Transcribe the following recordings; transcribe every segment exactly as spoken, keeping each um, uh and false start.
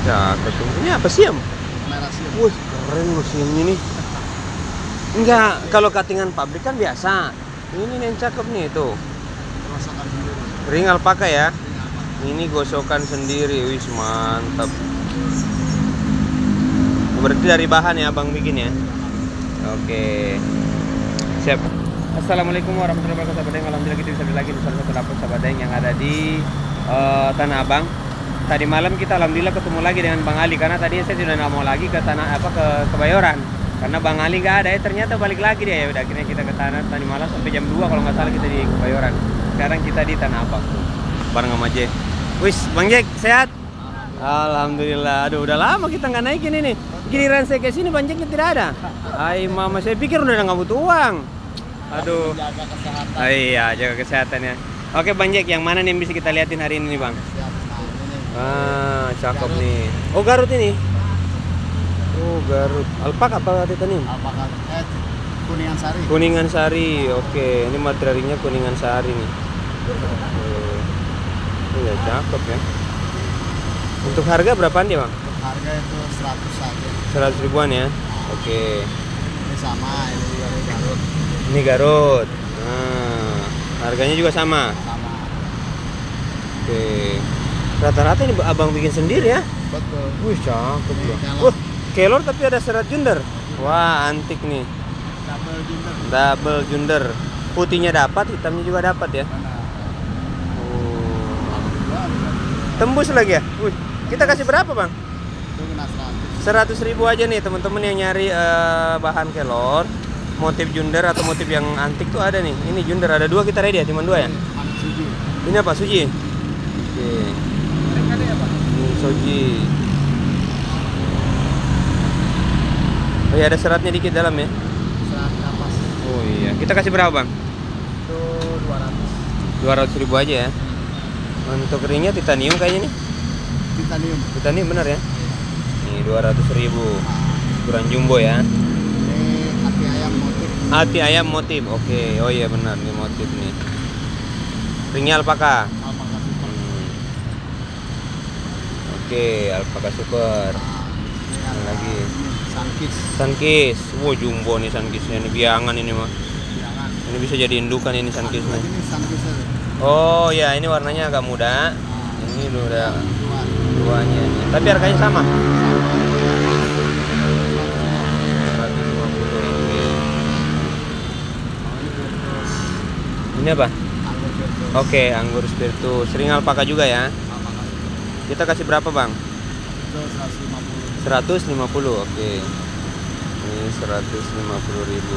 Cakep tuh. Ini apa siam? Merah siam. Wih, keren loh siamnya nih. Enggak, kalau cuttingan pabrik kan biasa. Ini nih yang cakep nih tuh. Gosokan sendiri. Ring alpaka ya. Ring alpaka. Ini gosokan sendiri. Wih, mantap. Berarti dari bahan ya Abang bikin ya. Oke. Siap. Assalamualaikum warahmatullahi wabarakatuh. Sahabat Daeng, alhamdulillah kita bisa lagi di salah satu dapur Sahabat Daeng yang ada di uh, Tanah Abang. Tadi malam kita alhamdulillah ketemu lagi dengan Bang Ali, karena tadi saya sudah nggak mau lagi ke tanah apa ke Kebayoran karena Bang Ali nggak ada. Ya ternyata balik lagi dia. Ya udah akhirnya kita ke tanah tadi malam sampai jam dua kalau nggak salah kita di Kebayoran. Sekarang kita di Tanah Abang bareng sama Jack. Wis, Bang Jack sehat? Alhamdulillah. Aduh, udah lama kita nggak naikin ini. Giliran saya ke sini Bang Jacknya tidak ada. Hai mama, saya pikir udah nggak butuh uang. Aduh. Jaga kesehatan. Oh iya, jaga kesehatan ya. Oke Bang Jack, yang mana nih yang bisa kita liatin hari ini nih Bang? Ah, cakep Garut. nih. Oh Garut ini. Oh Garut. Alpak apa titanin? Alpaka. Eh, Kuningan Sari. Kuningan Sari. Oke, ini materialnya Kuningan Sari nih. Oh ya cakep ya. Untuk harga berapaan dia Bang? Untuk harga itu seratus saja. Seratus ribuan ya. Oke. Ini sama, ini juga dari Garut. Ini Garut. Nah, harganya juga sama. Sama. Oke. Rata-rata ini Abang bikin sendiri ya? Betul. Wih cakep Ini loh. kelor. Wah, kelor tapi ada serat junder. Wah antik nih. Double junder. Double junder. Putihnya dapat, hitamnya juga dapat ya. Benar. Oh. Dua, dua. Tembus lagi ya. Wih, kita kasih berapa Bang? Itu kena seratus. Seratus ribu aja nih teman-teman yang nyari eh, bahan kelor, motif junder atau motif yang antik tuh ada nih. Ini junder ada dua, kita ready ya, cuma dua ya. Anak suji. Ini apa suji? Oke. Ini ada ya Pak? Ini suji. Oh ya, ada seratnya dikit dalam ya. Serat kapas. Oh iya, kita kasih berapa Bang? Itu dua ratus. Dua ratus ribu aja ya. Untuk ringnya titanium kayaknya nih. Titanium. Titanium benar ya. Nih dua ratus ribu. Ukuran jumbo ya. Ini hati ayam motif. Hati ayam motif. Oke. Oh iya benar nih motif nih. Ringnya alpaka. Alpaka super. Hmm. Oke, alpaka super. Nah, ini Yang ada lagi. ini, Sunkist. Sunkist. Wow, jumbo nih sunkistnya. Ini biangan ini mah. Jangan. Ini bisa jadi indukan ini sunkistnya. Ini Sunkist aja. Oh ya, ini warnanya agak muda. Nah, Ini udah dua. duanya nih. Tapi harganya sama. Ini apa? Anggur Virtus. Oke, anggur spiritus. Ring alpaka juga ya. Alpaka super. Kita kasih berapa, Bang? Itu seratus lima puluh. seratus lima puluh. Oke. Ini seratus lima puluh ribu.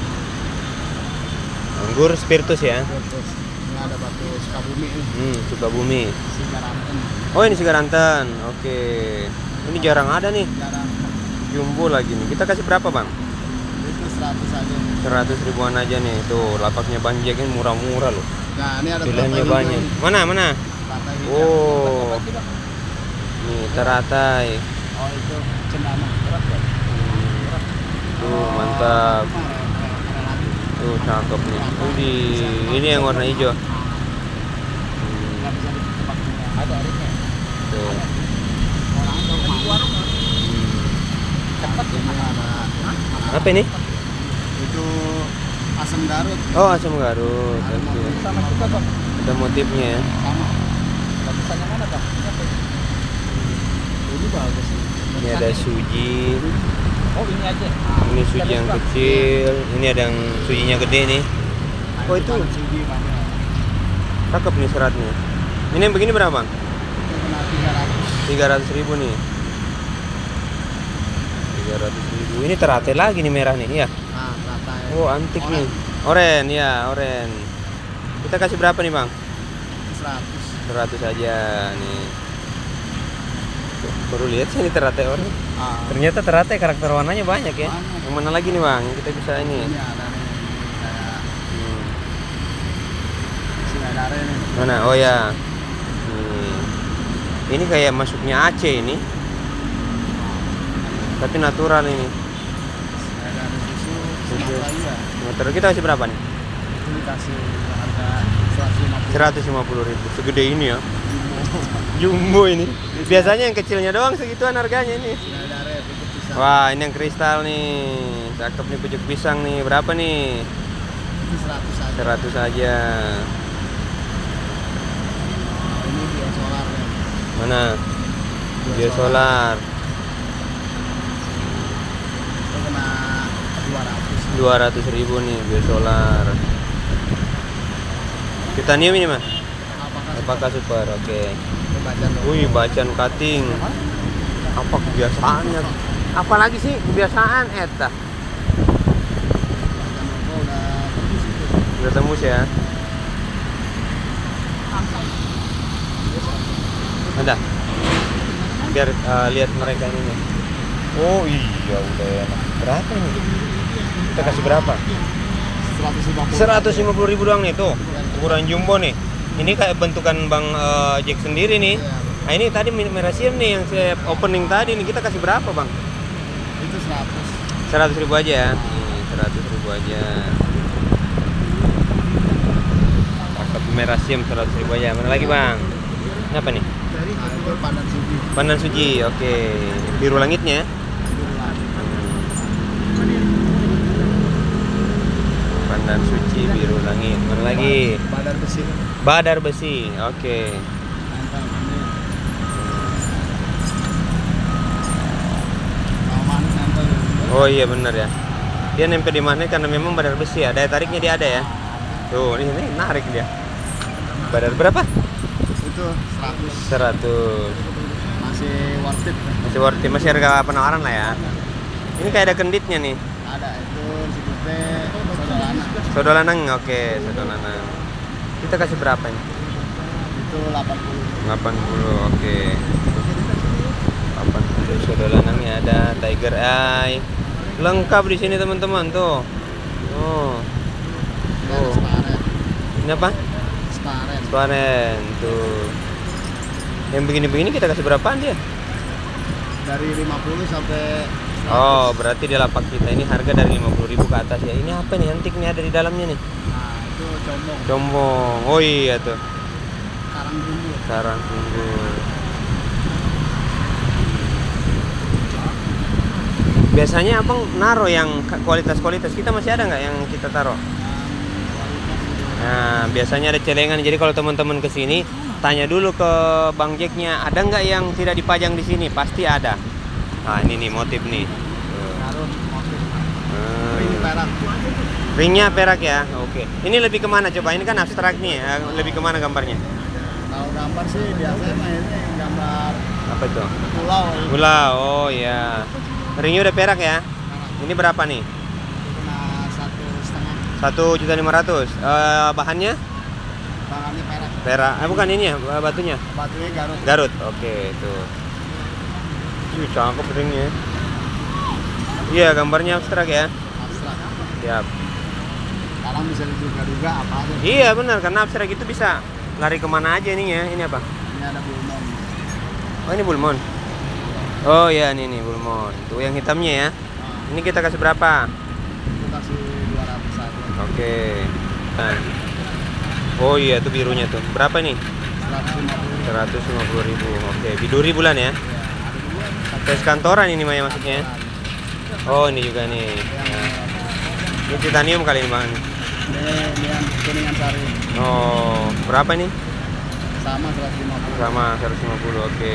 Anggur spiritus ya. Virtus. Ini ada batu Sukabumi ini. Hmm, Sukabumi. Sigaranten. Oh, ini Sigaranten. Oke. Ini jarang ada nih. Jarang. Jumbo lagi nih. Kita kasih berapa, Bang? Itu seratus aja. seratus ribuan aja nih. Tuh, lapaknya Bang Jack ini murah-murah loh. Nah, ini ada Pilihannya teratai banyak. hijau. Mana, mana? Teratai hijau. Oh. Nih, teratai. Oh, itu cendana. Berat ya? Tuh, mantap. Tuh, cakep nih. Ini, ini yang warna hijau. Hmm, Nggak bisa ditebak juga. Ada aritnya. tuh. Orang ke warung. Cepat ini ada. Apa ini? Itu asam Garut. Oh, asam Garut. Ada Oke. motif sama juga Bang. Ada motifnya ya. Sama. Bagusan yang mana Bang? Ini bagus sih. Ini ada suji. Oh ini aja. Ini suji yang kecil. Ini ada yang sujinya gede nih. Oh, itu. Suji banyak. Cakep nih seratnya. Ini yang begini berapa, Bang? Itu kena tiga ratus. tiga ratus ribu nih. tiga ratus ribu. Ini teratai lagi nih merah nih, ya. Nah, teratai. Oh, antik Oren. nih. Oren, ya, oren. Kita kasih berapa nih, Bang? seratus. seratus aja nih. Tuh, baru lihat sih ini teratai oren. Ah, Ternyata teratai karakter warnanya banyak ya. Banyak. Yang mana lagi nih, Bang? Yang kita bisa ini. ini ada nih kayak Hmm. Singadare nih. Mana? Oh ya. Nih. Ini kayak masuknya Aceh ini. Tapi natural ini. Singadare susu. Susu. Sumatera juga. Natural kita kasih berapa nih? Itu dikasih harga seratus lima puluh. seratus lima puluh ribu. Segede ini ya. Jumbo ini. Biasanya yang kecilnya doang segituan harganya ini. Wah, ini yang kristal nih. Cakep nih pucuk pisang nih. Berapa nih? seratus aja. Ini biosolar. Mana? Biosolar. Itu kena dua ratus. dua ratus ribu nih biosolar. Titanium ini mah? Apakah super? Oke. Okay. Wih, bacan cutting. Apa kebiasaannya? Apalagi sih kebiasaan eta? Udah tembus ya? Ada? Biar uh, lihat mereka ini nih. Oh iya, udah enak. Berapa ini? Kita kasih berapa? seratus lima puluh ribu doang nih tuh. Ukuran jumbo nih. Ini kayak bentukan Bang uh, Jack sendiri nih. Nah ini tadi Merasium nih yang saya opening tadi nih. Kita kasih berapa Bang? Itu seratus. seratus ribu aja ya. Nih, seratus ribu aja. Paket Merasium seratus ribu aja. Mana lagi Bang? Ini apa nih? Nah, itu pandan suji. Pandan suji, oke. Biru langitnya. Pandan suci biru langit. Mana lagi? Badar besi. Badar besi, oke. Oh iya benar ya. Dia nempel di mana karena memang badar besi ya. Daya tariknya dia ada ya. Tuh, ini, ini narik dia. Badar berapa? Itu seratus. seratus. Masih worth it. Masih worth it, masih harga penawaran lah ya. Ini kayak ada kenditnya nih. Ada itu disebutnya sodolana. Sodolanang, oke, sodolanang. Kita kasih berapa ini? Itu delapan puluh. delapan puluh, oke. delapan puluh sodolanangnya ada Tiger Eye. Lengkap di sini teman-teman tuh. Oh. Oh. Ini apa? Sparen. Sparen tuh. Yang begini-begini kita kasih berapaan dia? Dari lima puluh sampai seratus. Oh, berarti di lapak kita ini harga dari lima puluh ribu ke atas ya. Ini apa nih? Antik nih ada di dalamnya nih. Nah, itu combong. Combong. Oh iya tuh. Karang bumbu. Sarang bumbu. Biasanya abang naro yang kualitas-kualitas, kita masih ada nggak yang kita taruh? Nah, biasanya ada celengan. Jadi kalau teman-teman kesini, tanya dulu ke Bang Jacknya, ada nggak yang tidak dipajang di sini? Pasti ada. Nah, ini nih motif nih. Karun motif. Hmm. Ring perak. Ringnya perak ya. Oke. Ini lebih kemana coba? Ini kan abstrak nih. Ya. Lebih kemana gambarnya? Kalau gambar sih biasanya mah ini gambar Apa itu? pulau. Pulau. Oh ya. Ringnya udah perak ya. Ini berapa nih? Kena satu setengah. Satu juta lima ratus. Bahannya? Bahannya perak. Perak. Eh, bukan ini ya, batunya. Batunya Garut. Garut. Oke, tuh. Ih, cakep ringnya. Iya, gambarnya abstrak ya. Abstrak. Siap. Kadang bisa diduga-duga apa aja. Iya benar, karena abstrak itu bisa lari kemana aja ininya. Ini apa? Ini ada bulmon. Oh ini bulmon. Oh ya ini nih bulmon. Tuh yang hitamnya ya. Nah, Ini kita kasih berapa? itu kasih dua ratus aja. Oke. Nah. Oh iya tuh birunya tuh. Berapa nih? seratus lima puluh. seratus lima puluh ribu. Oke, biduri bulan ya. Tes kantoran ini Maya maksudnya. Oh ini juga nih. Nah. Ini titanium kali ini Bang. Ini ini yang kuningan sari. Oh, berapa nih? Sama seratus lima puluh. Sama seratus lima puluh. Oke.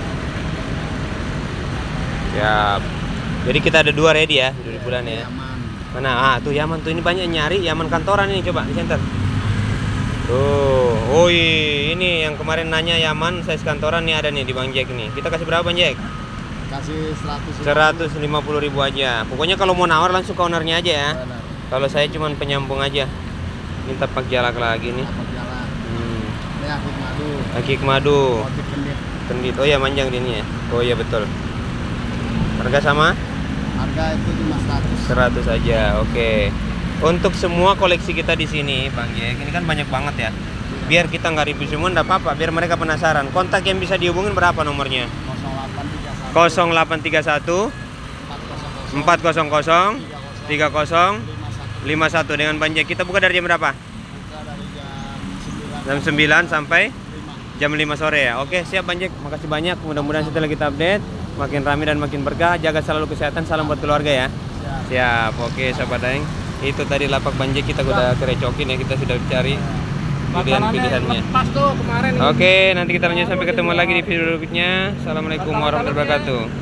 Siap. Jadi kita ada dua ready ya, biduri bulan ya. Yaman. Mana? Ah, tuh Yaman tuh ini banyak nyari Yaman kantoran ini coba di center. Tuh, oh ini yang kemarin nanya Yaman size kantoran nih ada nih di Bang Jack nih. Kita kasih berapa Bang Jack? Kasih seratus. seratus lima puluh ribu aja. Pokoknya kalau mau nawar langsung ke ownernya aja ya. Benar. Kalau saya cuman penyambung aja. Minta pak jalak lagi nih. Apa jalan? Hmm. Ini akik madu. Akik madu. Motif kendit. Kendit. Oh ya manjang di ini ya. Oh iya betul. Harga sama? Harga itu cuma seratus. seratus aja. Oke. Untuk semua koleksi kita di sini, Bang Jack, ini kan banyak banget ya. Biar kita nggak review semua, nggak apa-apa. Biar mereka penasaran. Kontak yang bisa dihubungin berapa nomornya? nol delapan nol delapan tiga tiga satu satu empat nol empat nol nol tiga nol lima satu. Dengan Bang Jack kita buka dari jam berapa? Buka dari jam sembilan Jam sembilan sampai jam lima sore ya. Oke, siap Bang Jack. Makasih banyak. Mudah-mudahan setelah kita update makin ramai dan makin berkah. Jaga selalu kesehatan. Salam buat keluarga ya. Siap. Oke, sahabat Daeng. Itu tadi lapak Bang Jack kita udah kerecokin ya. Kita sudah cari pilihan-pilihannya. Pas tuh kemarin. Oke, nanti kita lanjut sampai ketemu lagi di video berikutnya. Assalamualaikum warahmatullahi wabarakatuh.